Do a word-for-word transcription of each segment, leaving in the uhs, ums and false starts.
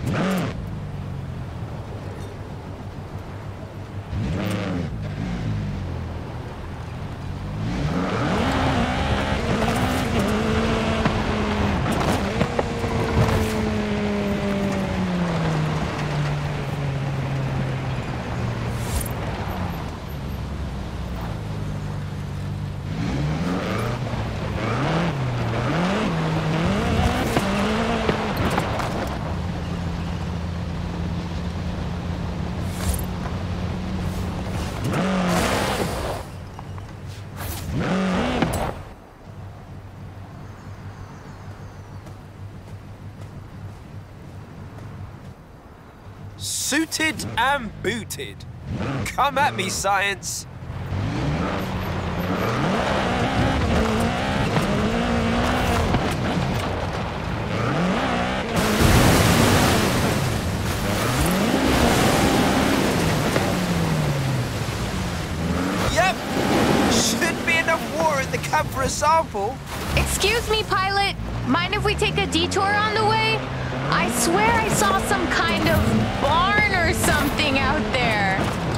Suited and booted. Come at me, science. Yep. Should be enough water in the cab for a sample. Excuse me, pilot. Mind if we take a detour on the way? I swear I saw some kind of barn or something out there.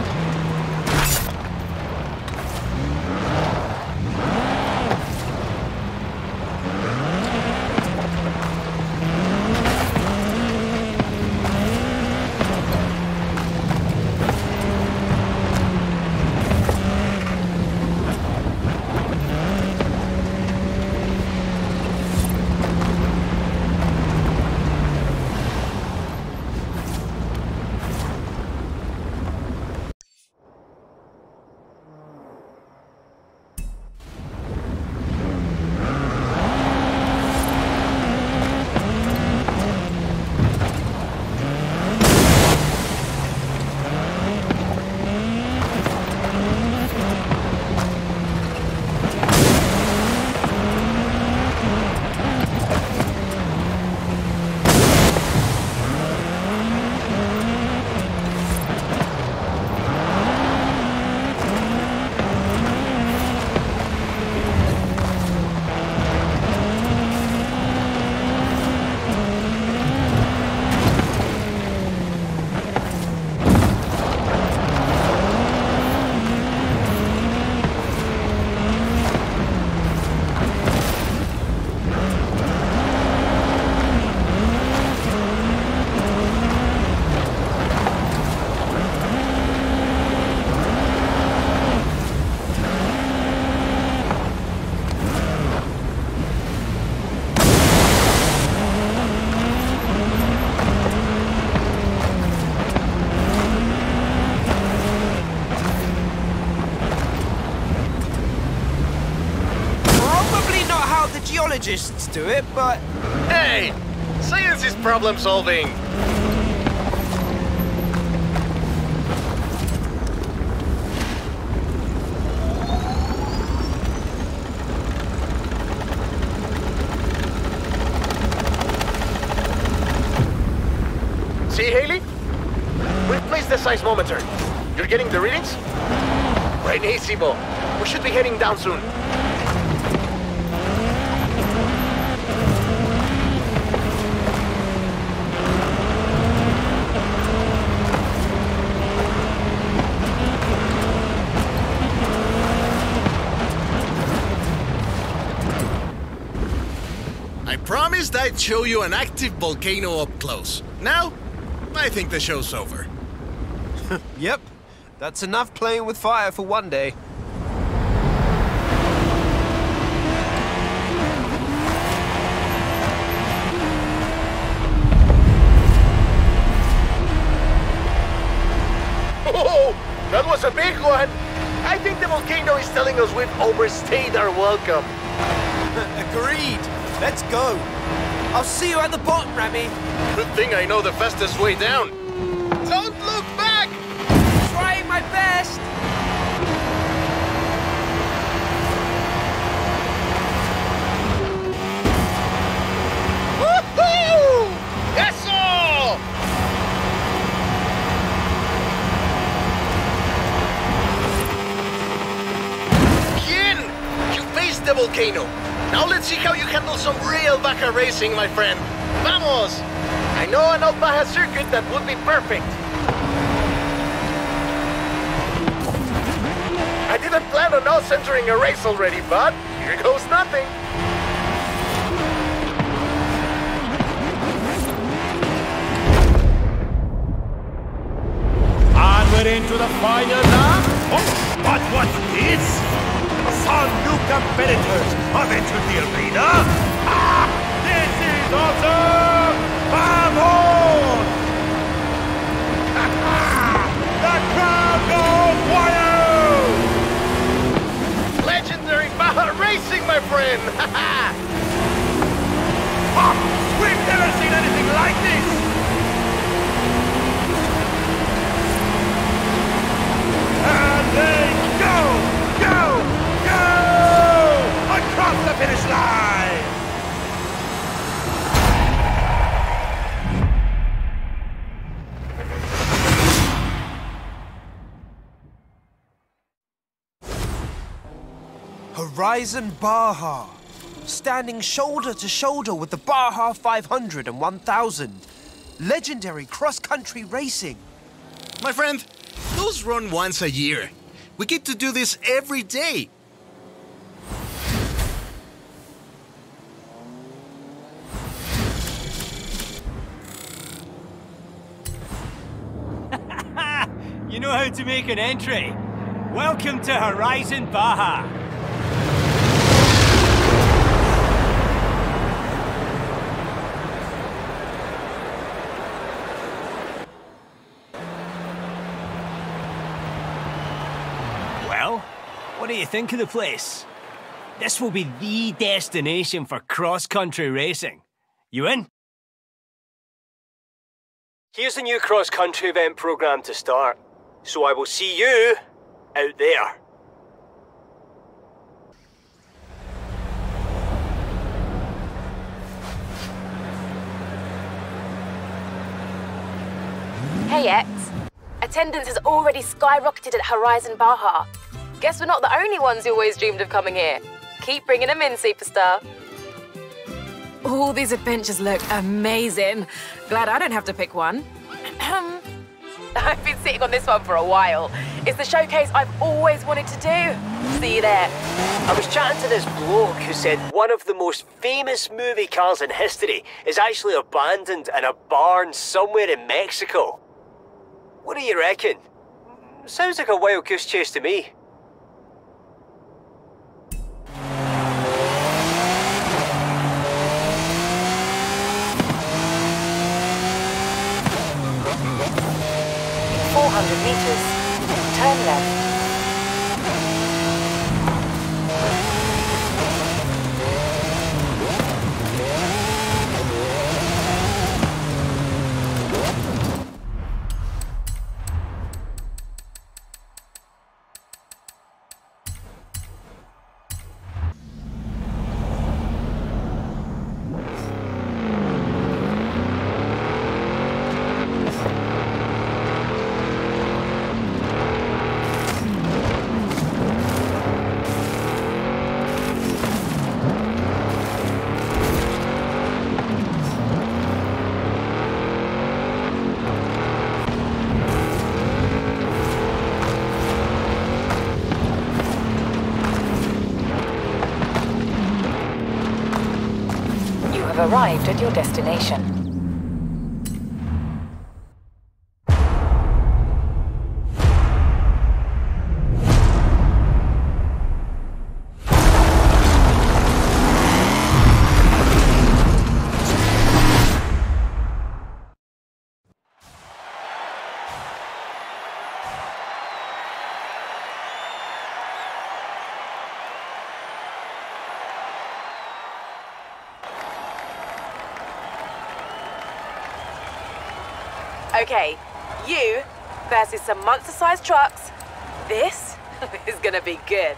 Geologists do it, but... Hey! Science is problem solving! See, Haley? We've placed the seismometer. You're getting the readings? Buenísimo. We should be heading down soon. I promised I'd show you an active volcano up close. Now, I think the show's over. Yep, that's enough playing with fire for one day. Oh, that was a big one! I think the volcano is telling us we've overstayed our welcome. Agreed. Let's go. I'll see you at the bottom, Remy. Good thing I know the fastest way down. Don't look back! Trying my best. Woohoo! Eso! Bien! You faced the volcano. Now let's see how you handle some real BAJA racing, my friend. Vamos! I know an old BAJA circuit that would be perfect. I didn't plan on us entering a race already, but here goes nothing. And we're into the final lap. Oh, but what's this? Some new competitors have entered the arena. Ah, this is awesome! Vamos! The crowd goes wild! Legendary BAJA racing, my friend! Ah, we've never seen anything like this! And they go, go, go! Across the finish line! Horizon BAJA, standing shoulder to shoulder with the BAJA five hundred and one thousand. Legendary cross-country racing. My friend, those run once a year. We get to do this every day. You know how to make an entry. Welcome to Horizon BAJA. Well, what do you think of the place? This will be the destination for cross-country racing. You in? Here's the new cross-country event program to start. So I will see you out there. Hey, X. Attendance has already skyrocketed at Horizon BAJA. Guess we're not the only ones who always dreamed of coming here. Keep bringing them in, superstar. All these adventures look amazing. Glad I don't have to pick one. I've been sitting on this one for a while. It's the showcase I've always wanted to do. See you there. I was chatting to this bloke who said one of the most famous movie cars in history is actually abandoned in a barn somewhere in Mexico. What do you reckon? Sounds like a wild goose chase to me. four hundred meters. Turn left. Arrived at your destination. Okay, you versus some monster-sized trucks. This is gonna be good.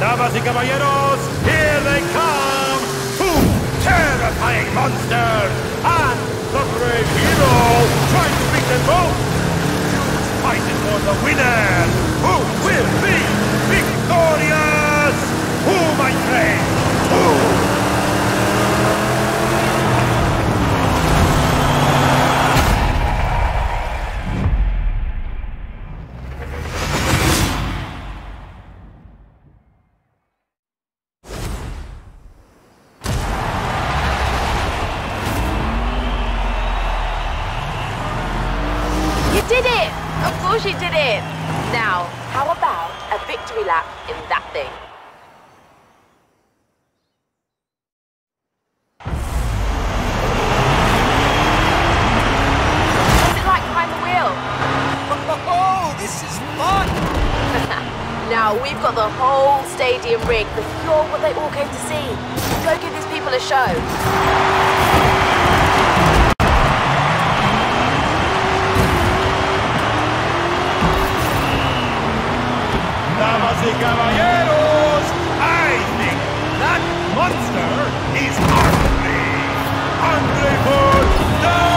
Damas y caballeros, here they come! Two terrifying monsters! And the brave hero trying to beat them both! Fighting for the winner! Who will be victorious? Who, my friend? Who? She did it! Now, how about a victory lap in that thing? What's it like behind the wheel? Oh, this is fun! Now, we've got the whole stadium rigged, but you're what they all came to see. Go give these people a show. Damas y caballeros, I think that monster is hungry! Hungry for the